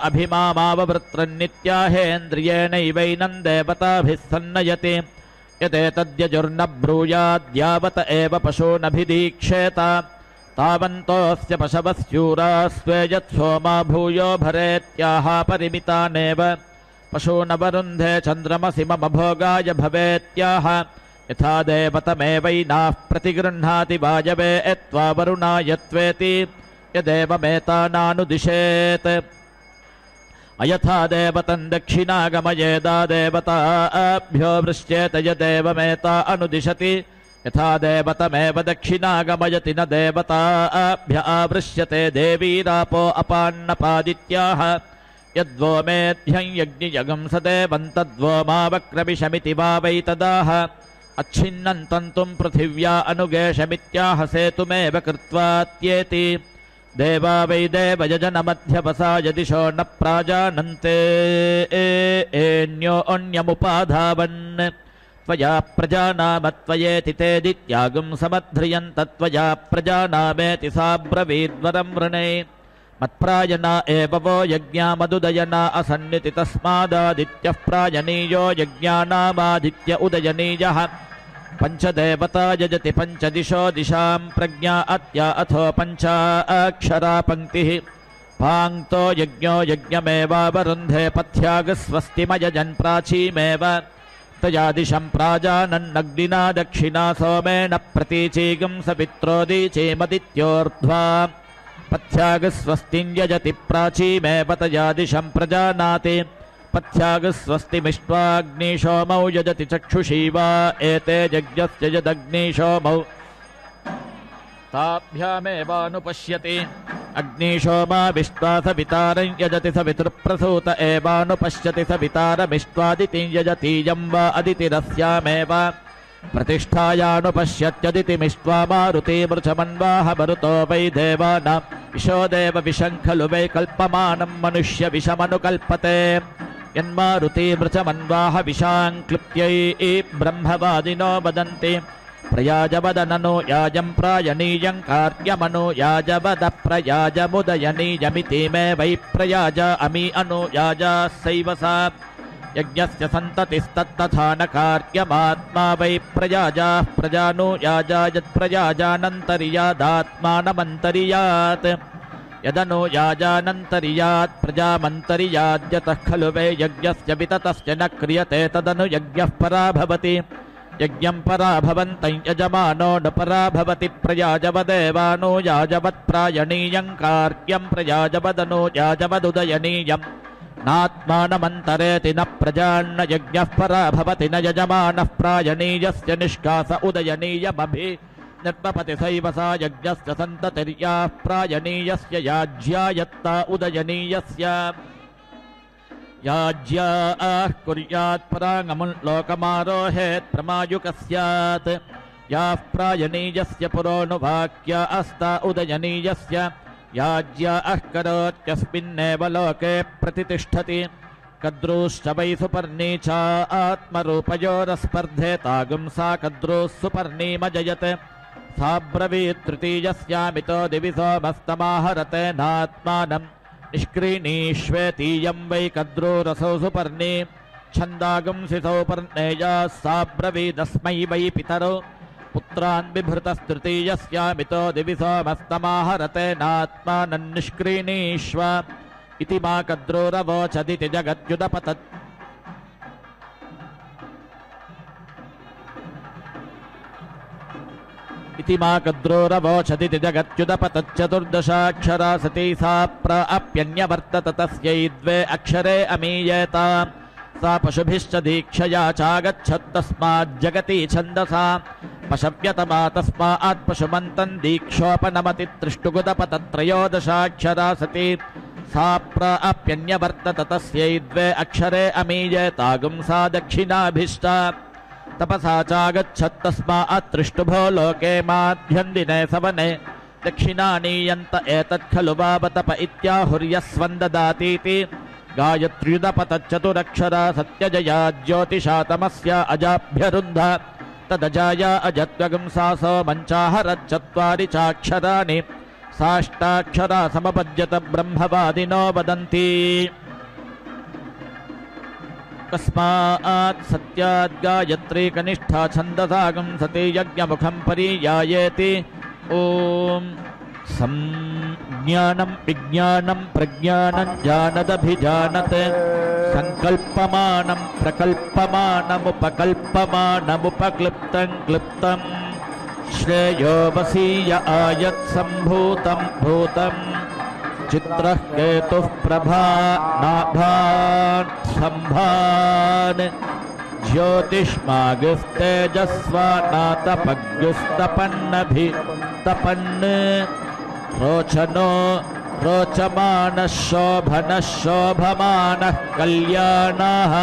S2: अभिमामाववृत्रन्नित्याहेन्द्रियेणैवैनं देवताभिः सन्नयति यदेतद्यजुर्न ब्रूयाद्यावत एव पशूनभिदीक्षेत तावन्तोऽस्य पशवस्यूरास्त्वे यत्सोमा भूयो भरेत्याह परिमितानेव पशूनवरुन्धे चन्द्रमसि मम भोगाय भवेत्याह यथा देवतमेवैनाः प्रतिगृह्णाति वायवे एत्वा वरुणायत्वेति यदेवमेतानानुदिशेत् अयथा देवतं दक्षिणागमयेदा देवताभ्यो वृश्चेत यदेवमेता अनुदिशति यथा देवतमेव दक्षिणागमयति न देवताभ्य आवृश्यते देवीरापो अपान्नपादित्याह यद्वो मेध्यं यज्ञयगं स देवं तद्वोमावक्रमिषमिति वा वै तदाह अच्छिन्नं तन्तुं पृथिव्या अनुगेशमित्याह सेतुमेव कृत्वात्येति देवा वै देवयजनमध्यवसा यदिशो न प्राजानन्ते एन्यो अन्यमुपाधावन् त्वया प्रजानामत्वयेति तेदित्यागं समध्रियन्त त्वया प्रजानामेति सा ब्रवीद्वरं वृणे मत्प्रायना एव वो यज्ञा मदुदयना असन्निति तस्मादादित्यः प्रायनीयो यज्ञानामादित्य उदयनीयः पञ्चदेवता यजति पञ्चदिशो दिशां प्रज्ञा अत्या अथो पञ्चाक्षरा पङ्क्तिः पाङ्क्तो यज्ञो यज्ञमेवावरुन्धे पथ्यागस्वस्तिमयजन् प्राचीमेव तया दिशं प्राजानन्नग्निना दक्षिणा सोमेन प्रतीचीगं सपित्रोदीचीमदित्योर्ध्वा पथ्यागस्वस्तिं यजति प्राचीमेव तया दिशं प्रजानाति पथ्यागस्वस्तिमिष्ट्वाग्निशोमौ यजति चक्षुषी वा एते यज्ञस्य यदग्निशोमौ ताभ्यामेवानुपश्यति अग्निशोमाविष्ट्वा सवितारं यजति सवितुर्प्रसूत एवानुपश्यति सवितारमिष्ट्वादितिं यजतीयं वा अदितिरस्यामेव प्रतिष्ठायानुपश्यत्यदितिमिष्ट्वा मारुतिमृचमन्वाह मरुतो वै देवानां विशो देव विशं खलु वै कल्पमानं मनुष्यविषमनुकल्पते यन्मारुतिमृचमन्वाह विशां क्लिप्त्यै ब्रह्मवादिनो वदन्ति प्रयाजवदननो याजं प्रायणीयं कार्यमनु याजवद प्रयाजमुदयनीयमिति मे वै प्रयाज अमी अनु याजा सैव सा यज्ञस्य सन्ततिस्तत्तथा न कार्यमात्मा वै प्रयाजाः प्रजानु याजा यत्प्रयाजानन्तर्यादात्मानमन्तर्यात् यदनु याजानन्तर्यात् प्रजामन्तर्याद्यतः खलु वै यज्ञस्य विततस्य न क्रियते तदनु यज्ञः परा भवति यज्ञं परा भवन्तं यजमानो न परा भवति प्रयाजवदेवानो याजवत्प्रायणीयं कार्यं प्रयाजवदनो याजवदुदयनीयम् नात्मानमन्तरेति न प्रजान्न यज्ञः परा भवति न यजमानः प्रायणीयस्य निष्कास उदयनीयमभि निर्पपति सैव सा यज्ञस्य सन्ततिर्याः प्रायणीयस्य याज्या यत्ता उदयनीयस्य याज्याः कुर्यात् पराङ्गमुन् लोकमारोहेत् प्रमायुकः स्यात् याः प्रायणीयस्य पुरोऽनुवाक्या अस्ता उदयनीयस्य याज्याः करोत्यस्मिन्नेव लोके प्रतितिष्ठति कद्रूश्च वै सुपर्णी च आत्मरूपयोरस्पर्धेतागुं सा कद्रूः सुपर्णीमजयत् सा ब्रवीत् तृतीयस्यामितो दिवि सोमस्तमाहरते नात्मानं निष्क्रीणीष्वेतीयं वै कद्रूरसौ सुपर्णी छन्दागुंसि सौपर्णेयाः सा ब्रवीदस्मै वै पितरौ पुत्रान् बिभृतस्तृतीयस्यामितो दिवि सोमस्तमाहरते नात्मानं निष्क्रीणीष्व इति मा कद्रूरवोचदिति जगत्युदपतत् इति मा कद्रूरवोचदिति जगत्युदपतच्चतुर्दशाक्षरा सती सा प्राप्यन्यवर्तत तस्यै द्वे अक्षरे अमीयेत सा पशुभिश्च दीक्षया चागच्छत्तस्माज्जगति छन्दसा पशव्यतमा तस्मात् पशुमन्तं दीक्षोपनमति त्रिष्टुगुदपतत्रयोदशाक्षरा सती सा प्राप्यन्यवर्तत तस्यै द्वे अक्षरे अमीये तागुं सा दक्षिणाभीष्टा तपसा चागच्छत्तस्मात् त्रिष्टुभो लोके माध्यन्दिने सवने दक्षिणानीयन्त एतत् खलु वावतप इत्याहुर्यस्वन्ददातीति गायत्र्युदपतच्चतुरक्षरा सत्यजया ज्योतिषा तमस्य अजाभ्यरुन्ध तदजाया अजत्वगं सासो मञ्चाहरच्चत्वारि चाक्षराणि साष्टाक्षरा समपद्यत ब्रह्मवादिनो वदन्ति कस्मात् सत्याद् गायत्री कनिष्ठा छन्दसागं सती यज्ञमुखं परियायेति ॐ संज्ञानं विज्ञानं प्रज्ञानं जानदभिजानत् संकल्पमानं प्रकल्पमानमुपकल्पमानमुपक्लिप्तं क्लिप्तं श्रेयो वसीय आयत्सम्भूतं भूतं चित्रः केतुः प्रभा नाभान् सम्भान् ज्योतिष्मागुस्तेजस्वानातपग्युस्तपन्नभितपन् रोचनो रोचमानः शोभनः शोभमानः कल्याणः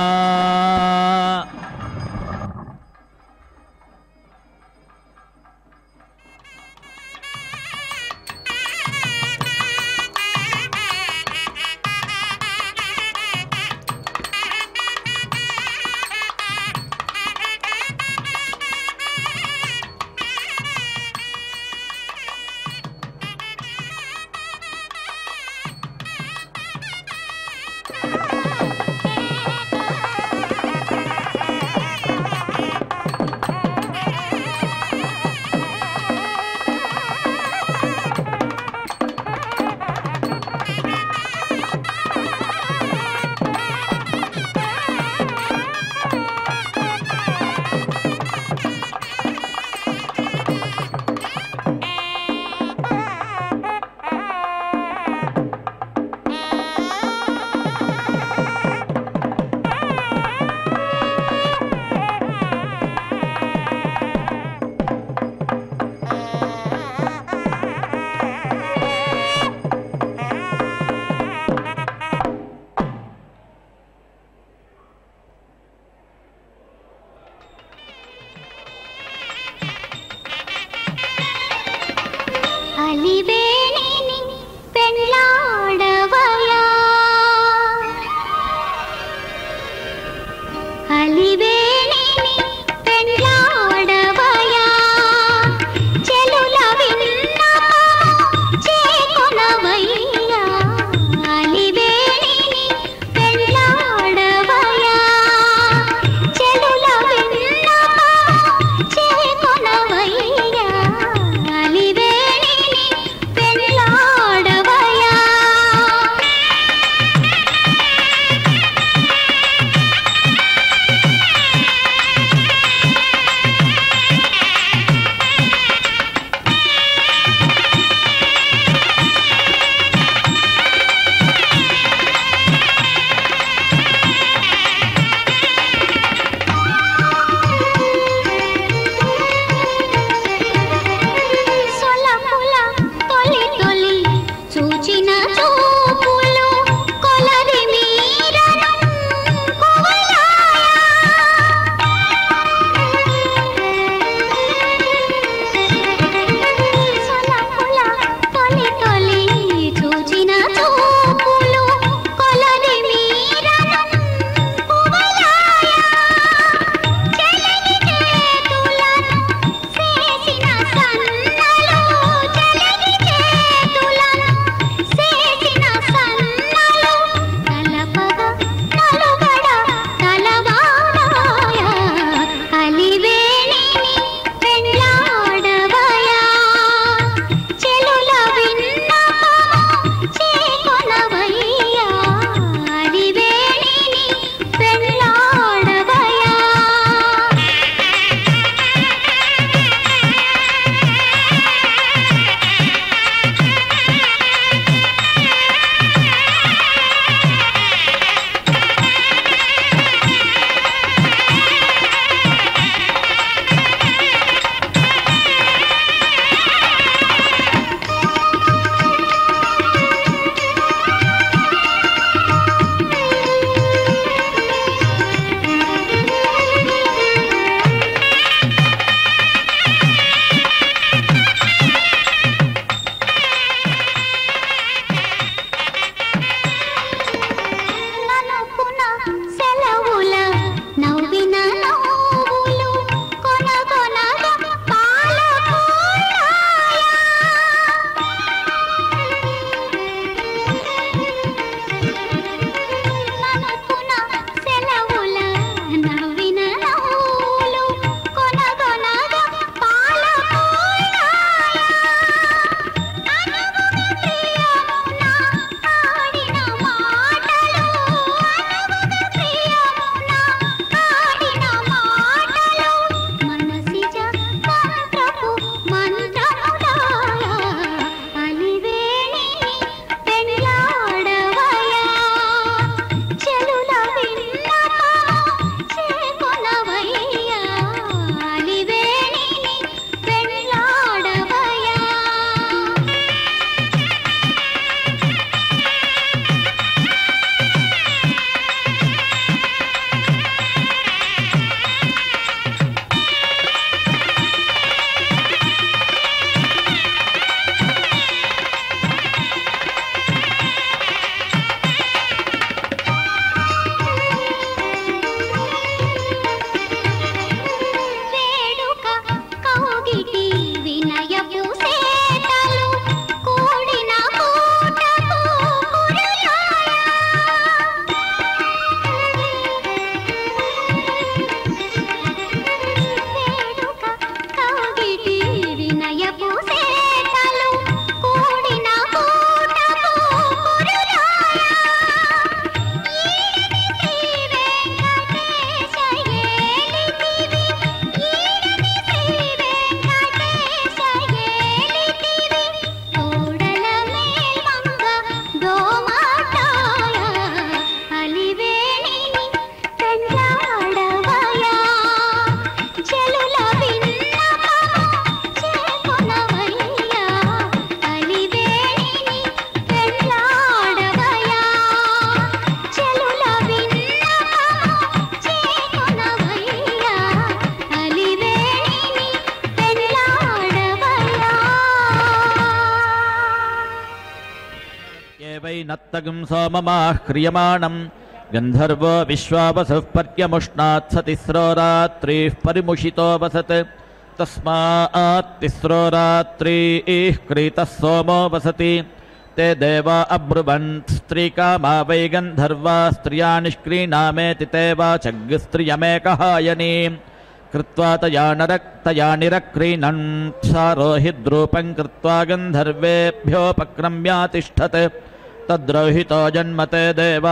S2: नत्तगं सोममाह्रियमाणम् गन्धर्वो विश्वावसुः पर्यमुष्णात् स तिस्रो रात्रिः परिमुषितो वसत् तस्मात् तिस्रो रात्रिः क्रीतः सोमो वसति ते देवा अब्रुवन् स्त्रीकामा वै गन्धर्वा स्त्रिया निष्क्रीणामेति ते वाचग्स्त्रियमेकहायनीम् कृत्वा तया नरक्तया निरक्रीणन् सारोहिद्रूपं कृत्वा गन्धर्वेभ्योपक्रम्यातिष्ठत् तद्रोहितो जन्मते देवा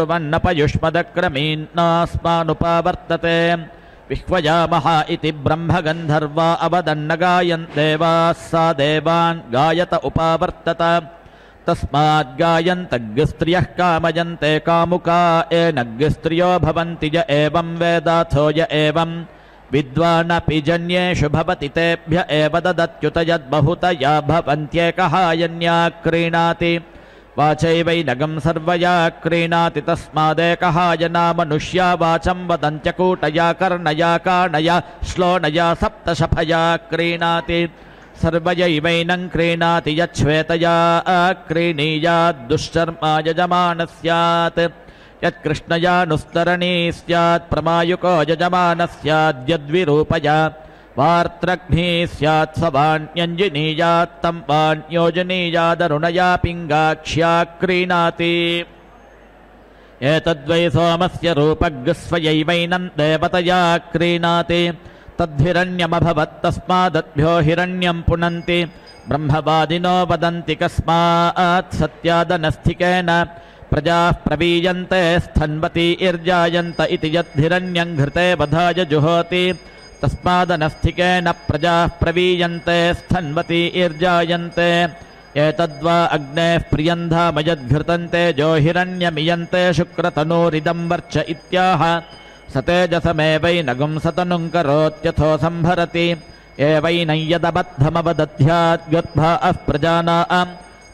S2: अब्रुवन्नपयुष्मदक्रमीन्नास्मानुपावर्तते विह्वयामः इति ब्रह्मगन्धर्वा अवदन्न गायन् देवाः सा देवान् गायत उपावर्तत तस्माद्गायन्तग्स्त्रियः कामयन्ते कामुका एनग्स्त्रियो भवन्ति य एवं वेदाथो य एवं विद्वानपि जन्येषु भवति तेभ्य एव ददत्युत यद्बहुतया भवन्त्येकहायन्या क्रीणाति वाचैवैनगं सर्वया क्रीणाति तस्मादेकहायना मनुष्या वाचं वदन्त्यकूटया कर्णया काणया श्लोणया सप्तशफया क्रीणाति सर्वयैवैनं क्रीणाति यच्छ्वेतया क्रीणीयात् दुश्चर्मा यजमानः स्यात् यत्कृष्णयानुस्तरणी स्यात् प्रमायुको यजमानः स्यात् यद्विरूपया वार्त्रघ्नी स्यात् सवाण्यञ्जिनीयात् तं वाण्योजनीयादरुणया पिङ्गाक्ष्या क्रीणाति एतद्वै सोमस्य रूपग्स्वयैवैनं देवतया क्रीणाति तद्हिरण्यमभवत्तस्मादद्भ्यो हिरण्यं पुनन्ति ब्रह्मवादिनो वदन्ति कस्मात् सत्यादनस्थिकेन प्रजाः प्रवीयन्ते स्थन्वती इर्जायन्त इति यद्धिरण्यं घृते वधाय जुहोति तस्मादनस्थिकेन प्रजाः प्रवीयन्ते स्थन्वती इर्जायन्ते एतद्वा अग्नेः प्रियन्धामयद्घृतन्ते जो हिरण्यमियन्ते शुक्रतनूरिदं वर्च इत्याह स तेजसमेवैनगुं सतनुं करोत्यथो संभरति एवैनं यदबद्धमवदध्यात् गद्भाः प्रजानां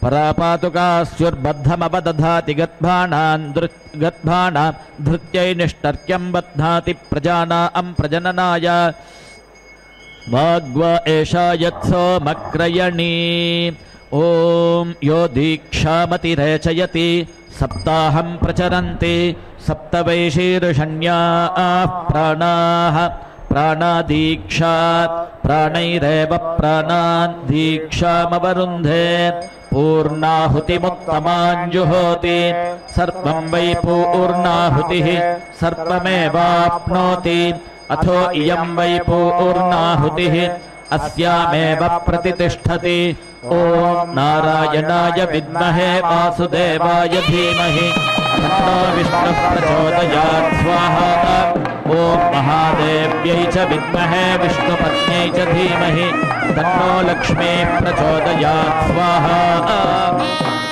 S2: परापातुकास्युर्बद्धमवदधाति गद्भाणां गद्भाणां धृत्यै निष्टर्क्यं बध्नाति प्रजानां प्रजननाय वाग्वा एषा यत्सोमक्रयणी ॐ यो दीक्षामतिरेचयति सप्ताहं प्रचरन्ति सप्तवैशीर्षण्याः प्राणाः प्राणादीक्षात् प्राणैरेव प्राणान् दीक्षामवरुन्धे पूर्णाहुतिमुत्तमाञ्जुहोति सर्वं वै पूर्णाहुतिः सर्वमेवाप्नोति अथो इयं वै पूर्णाहुतिः अस्यामेव प्रतितिष्ठति ॐ नारायणाय विद्महे वासुदेवाय धीमहि तन्नो विष्णुः प्रचोदयात् स्वाहा ॐ महादेव्यै च विद्महे विष्णुपत्न्यै च धीमहि तन्नो लक्ष्मीः प्रचोदयात् स्वाहा।